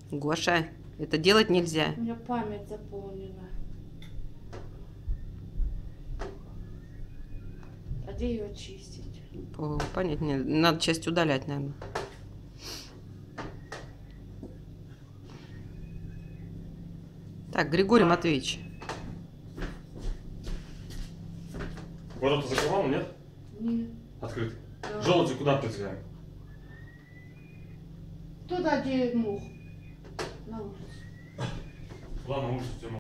Гоша, это делать нельзя. У меня память заполнена. А где ее очистить? Понять не надо, часть удалять, наверное. Так, Григорий Матвеевич. Ворота закрывал, нет? Нет. Открыт. Да. Желуди куда придвигаем? Туда, где мух. На улицу. Куда на улицу?